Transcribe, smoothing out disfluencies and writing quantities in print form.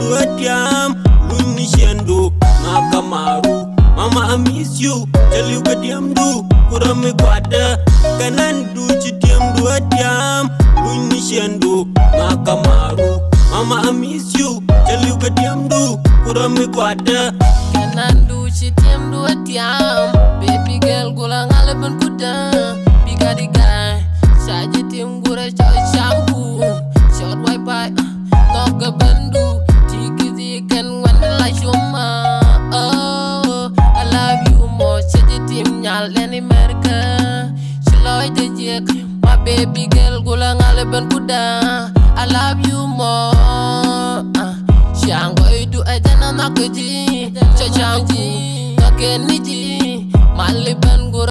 atiam luni shendo makamaru. Mama, I miss you. Tell you get yam do. Kurame kwada. Kanan du chitiam du atiam. Luni shendo makamaru. Mama, I miss you. Tell you get yam do. Kurame kwada. Kanan du chitiam du atiam. Baby girl gulang alaban kuda. Bigadi guy. Saja tim gura choy shampoo. Short wifi. Noga bandu. Tiki tikan wan la shoma. Lenny America, she like the jack. My baby girl, gulang alaban kuda. I love you more. She ang going to a jana nakuji, chachanji, nakeniji, maliban gura.